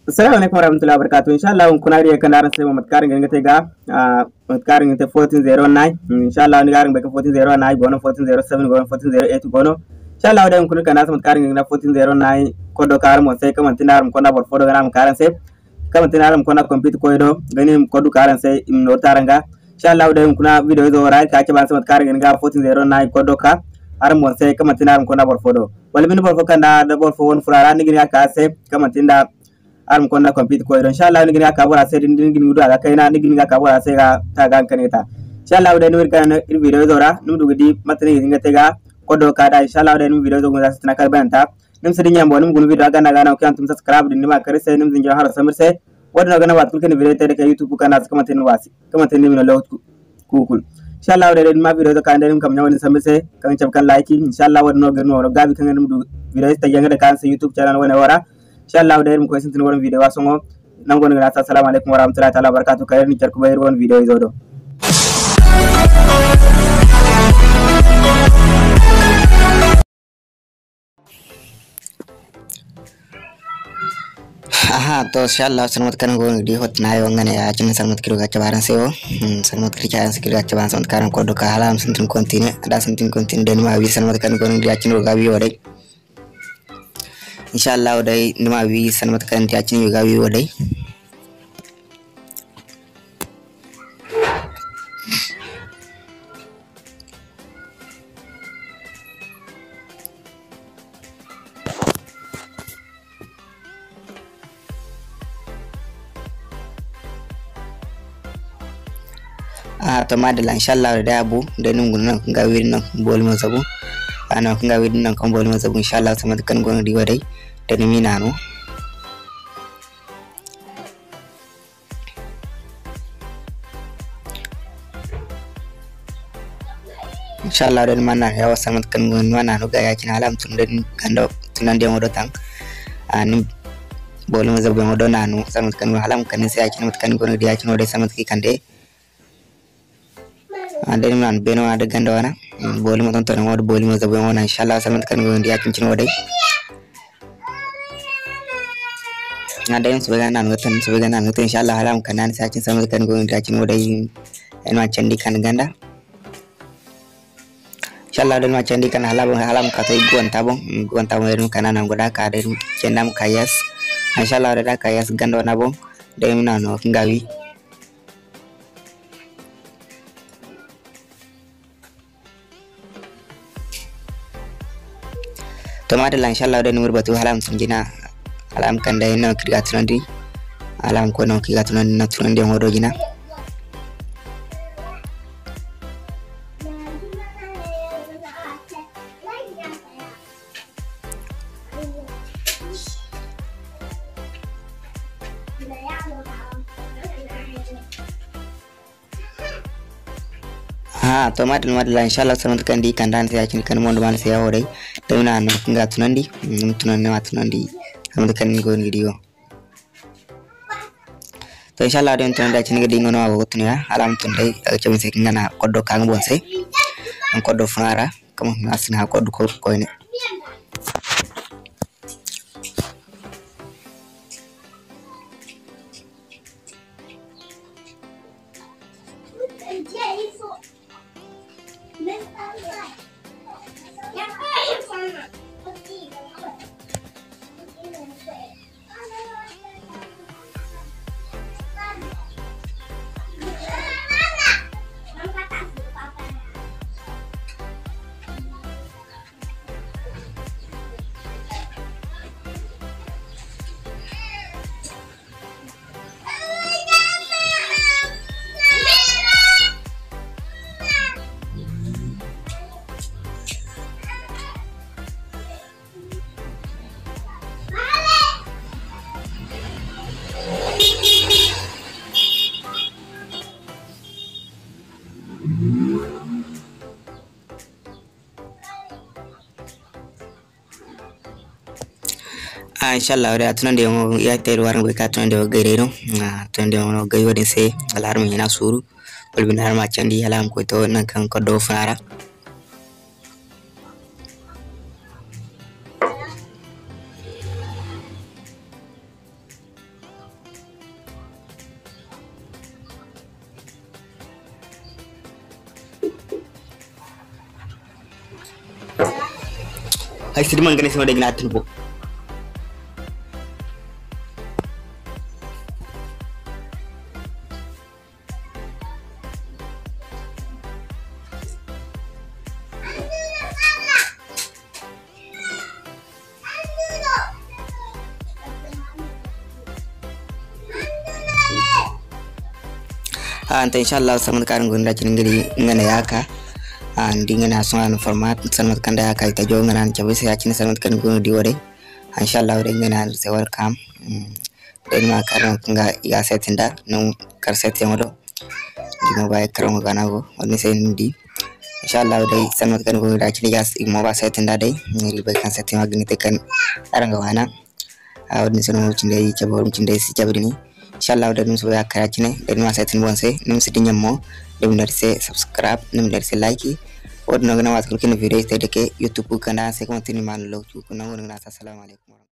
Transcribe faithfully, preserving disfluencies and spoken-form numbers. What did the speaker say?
Assalamualaikum warahmatullahi wabarakatuh. Inshallah kun ari kan daran sai mat karin ga tega mat karin te fourteen zero nine inshallah ni garin be fourteen zero nine gono fourteen zero seven gono fourteen zero eight gono inshallah da kun kan mat karin ga fourteen zero nine kodo kar mo sai kaman tinaram kona bor fodo ga karan sai kaman tinaram kona compete ko do gani kodu karan sai no taranga inshallah da kuna video do rai ka ke ban mat karin ga fourteen zero nine kodo ka ar mo sai kaman tinaram kona bor fodo wala min bor fo kan da bor fo won furara ni ga ka sai kaman tinda arum konna compete ko inshallah ni gina ka bora sai din din gudu aga kaina ni gina ka bora sai ga ta gan kaneta inshallah da ni kan video zora num dugu di matani ginga tega kodo ka da inshallah da ni video zo ga satna kar banta nim sidin yambo nim gun video aga na ga na ko antum subscribe din ma kare sai nim zinja har samir sai wadna ga na wat kulkan video tede ka youtube kana kama tin wasi kama tin ni no law kukul inshallah da ni ma video zo kan da nim kam nyawani samir sai kan chab kan like inshallah wadno ga no gabi kan nim du video ta yanga da kan sai youtube channel wana wara inshallah da irin ko sin tin won video wasongo nango ngana assalamu alaikum warahmatullahi taala wabarakatuh kayar ni charku bayir won video izodo aha to inshallah sanmat kan go di hot nayo ngane ya cin sanmat kiro gacha baran seo sanmat kiro gacha sikir gacha baran sanmat karam ko do ka halam sintin kontine ada sintin kontine den ma wi sanmat kan go di acin ro gawi wode inshallah dai nima wi sanmat kan ti acin wi gawi wode ah to madalla inshallah da abu da num gunna gawi nan bol mo sabu ana ko gawi nan kan bol mo sabu inshallah sanmat kan go di wode da ni nanu inshallah dan mana ya sangat kan gon mana no ga yakin alam tun den kando tunan de modo tang ani bolu mo zabu modo nanu sangat kan alam kan sai yakin kan gon di yakin ode sangat ki kande ande man beno ade gando wana bolu mo ton ton modo bolu mo zabu mo na inshallah sangat kan gon di yakin cin ode ngada yang sebagai nanu tan sebagai nanu tan inshallah alam kan nan sai yakin sangat kan gon di yakin ode en ma candi kan ganda inshallah dan macam di kan halam halam kata iguan tabung iguan tabung dari kanan ang goda ka dari cendam kayas inshallah ada kayas gando nabung dari nano ngawi tomate la inshallah dan numur batu halam sunjina halam kan dai no krigatunandi halam ko no krigatunandi na tunandi ngodo jina ha to madal madal inshallah sanat kan di kan dan sai yakin kan mondo man sai yawo dai to na no kinga tunandi num tunandi ma tunandi sanat kan go video to inshallah den tunandi yakin ngadi ngono awo tunya alam tundai chawin sai kinga na koddo kan bon sai an koddo fara kam asina koddo ko ko ne ah inshallah ore atunande mo ya teru warang be katunande o gaireno ah tunande mo gai wadi se alar mi na suru wal bin har ma candi alam ko to nan kan ko do fara hay sidi man gane sama da gina tunbo anta inshallah sama karin gunda cin ngiri ngana yaka andi ngana songa format sama kanda yaka ita jo ngana chabe se yacin sama kan gono di wore inshallah wore ngana se welcome den ma karan nga ya setinda no kar setin wado di mo bay karam gana go woni se ndi inshallah dai sama kan gono da cin gas mo ba setinda dai ngiri be kan setin magni te kan aranga wana awni sono cin dai chabe cin dai si chabe ni inshallah udah nunggu ya kerajaan dari masa itu bonse nunggu sedihnya mau dem dari se subscribe nem dari se like udah nunggu nama masuk ke video itu deke YouTube karena saya kontinui manulo cukup nunggu nunggu assalamualaikum.